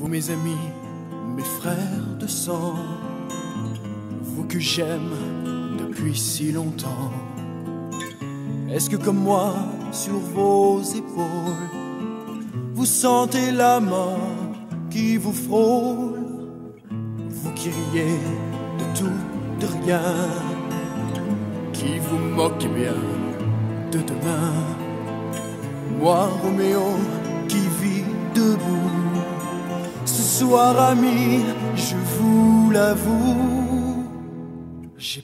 Vous mes amis, mes frères de sang, vous que j'aime depuis si longtemps, est-ce que comme moi, sur vos épaules, vous sentez la mort qui vous frôle? Vous qui riez de tout, de rien, qui vous moquez bien de demain, moi Roméo qui vis debout, ce soir amis, je vous l'avoue, j'ai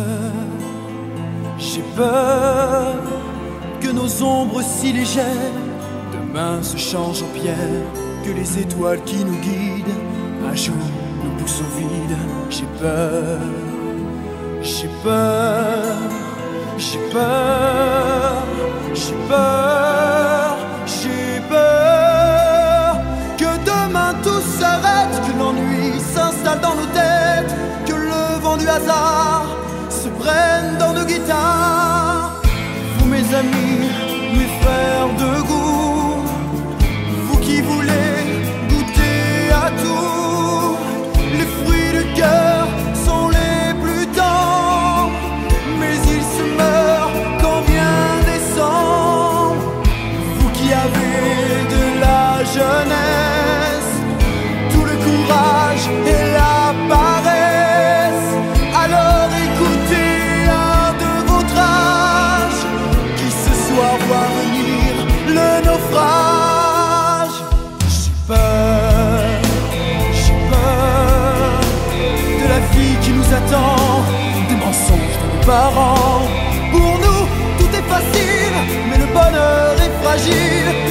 peur que nos ombres si légères demain se changent en pierre, que les étoiles qui nous guident un jour nous poussent au vide. J'ai peur, j'ai peur, j'ai peur, j'ai peur, j'ai peur que demain tout s'arrête, que l'ennui s'installe dans nos têtes, que le vent du hasard se prenne dans nos guitares. Vous mes amis, mes frères de goût, vous qui voulez goûter à tout, les fruits du cœur sont les plus tendres, mais ils se meurent quand vient décembre. Vous qui avez de la jeunesse, tout le courage et la paresse, alors écoutez un de votre âge qui ce soir voit venir le naufrage. J'ai peur de la vie qui nous attend, des mensonges de nos parents. Pour nous tout est facile, mais le bonheur est fragile.